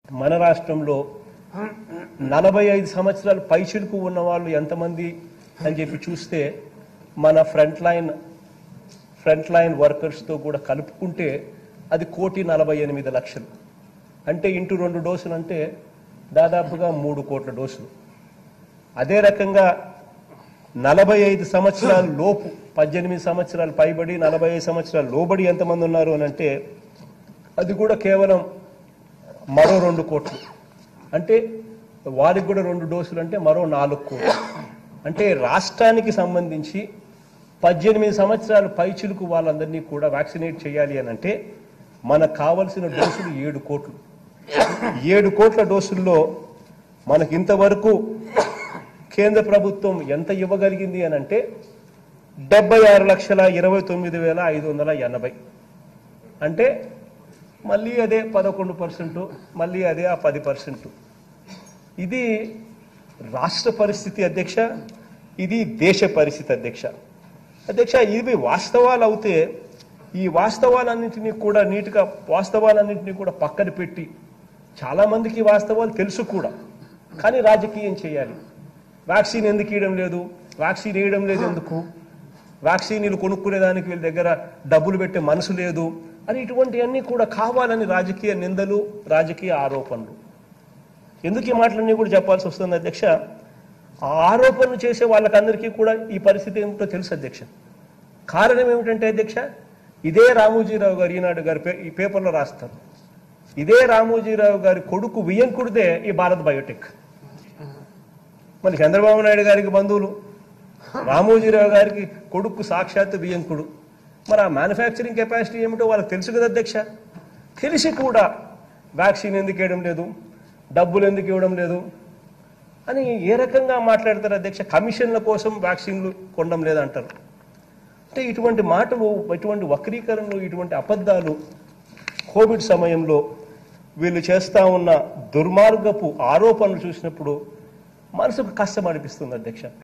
మన రాష్ట్రంలో 45 సంవత్సరాలు పైచిలుకు ఉన్న వాళ్ళు ఎంతమంది అని చెప్పి చూస్తే మన ఫ్రంట్ లైన్ వర్కర్స్తో కూడా కలుపుకుంటే అది 1,48,00,000. అంటే ఇంటూ 2 డోసులు అంటే దాదాపుగా 3 కోట్ల డోసులు. అదే రకంగా 45 సంవత్సరాల లోపు 18 సంవత్సరాలు పైబడి 45 సంవత్సరాల లోబడి ఎంతమంది ఉన్నారు అని అంటే అది కూడా కేవలం మరో 2 కోట్లు. అంటే వారికి కూడా 2 డోసులు అంటే మరో 4 కోట్లు. అంటే రాష్ట్రానికి సంబంధించి 18 సంవత్సరాలు పైచిలుకు వాళ్ళందరినీ కూడా వ్యాక్సినేట్ చేయాలి అని అంటే మనకు కావలసిన డోసులు 7 కోట్లు. 7 కోట్ల డోసుల్లో మనకి ఇంతవరకు కేంద్ర ప్రభుత్వం ఎంత ఇవ్వగలిగింది అని అంటే 76,29,580. అంటే మళ్ళీ అదే 11%, మళ్ళీ అదే ఆ 10%. ఇది రాష్ట్ర పరిస్థితి అధ్యక్ష, ఇది దేశ పరిస్థితి అధ్యక్ష. ఇవి వాస్తవాలు అవుతే ఈ వాస్తవాలన్నింటినీ కూడా పక్కన పెట్టి చాలామందికి వాస్తవాలు తెలుసు కూడా, కానీ రాజకీయం చేయాలి. వ్యాక్సిన్ ఎందుకు ఇవ్వడం లేదు, వ్యాక్సిన్ వేయడం లేదు ఎందుకు, వ్యాక్సిన్లు కొనుక్కునేదానికి వీళ్ళ దగ్గర డబ్బులు పెట్టే మనసు లేదు అని ఇటువంటివన్నీ కూడా కావాలని రాజకీయ నిందలు, రాజకీయ ఆరోపణలు. ఎందుకు ఈ మాటలన్నీ కూడా చెప్పాల్సి వస్తుంది అధ్యక్ష? ఆ ఆరోపణలు చేసే వాళ్ళకందరికీ కూడా ఈ పరిస్థితి ఏమిటో తెలుసు అధ్యక్ష. కారణం ఏమిటంటే అధ్యక్ష, ఇదే రామోజీరావు గారు ఈనాడు గారు ఈ పేపర్లో రాస్తారు, ఇదే రామోజీరావు గారి కొడుకు వియంకుడిదే ఈ భారత్ బయోటెక్. మళ్ళీ చంద్రబాబు నాయుడు గారికి బంధువులు, రామోజీరావు గారికి కొడుకు సాక్షాత్ వియంకుడు. మరి ఆ మ్యానుఫ్యాక్చరింగ్ కెపాసిటీ ఏమిటో వాళ్ళకి తెలుసు కదా అధ్యక్ష. తెలిసి కూడా వ్యాక్సిన్ ఎందుకు వేయడం లేదు, డబ్బులు ఎందుకు ఇవ్వడం లేదు అని ఏ రకంగా మాట్లాడతారు అధ్యక్ష? కమిషన్ల కోసం వ్యాక్సిన్లు కొనడం లేదంటారు. అంటే ఇటువంటి మాటలు, ఇటువంటి వక్రీకరణలు, ఇటువంటి అబద్ధాలు కోవిడ్ సమయంలో వీళ్ళు చేస్తా ఉన్న దుర్మార్గపు ఆరోపణలు చూసినప్పుడు మనసుకు కష్టం అనిపిస్తుంది అధ్యక్ష.